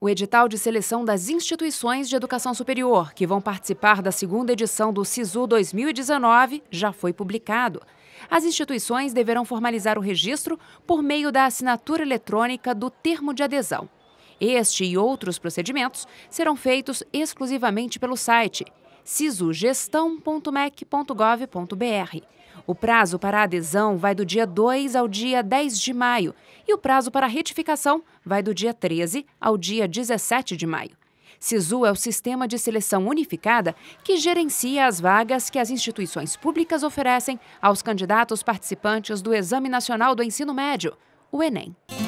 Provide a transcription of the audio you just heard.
O edital de seleção das instituições de educação superior, que vão participar da segunda edição do SISU 2019, já foi publicado. As instituições deverão formalizar o registro por meio da assinatura eletrônica do termo de adesão. Este e outros procedimentos serão feitos exclusivamente pelo site sisugestão.mec.gov.br. O prazo para a adesão vai do dia 2 ao dia 10 de maio e o prazo para a retificação vai do dia 13 ao dia 17 de maio. SISU é o sistema de seleção unificada que gerencia as vagas que as instituições públicas oferecem aos candidatos participantes do Exame Nacional do Ensino Médio, o Enem.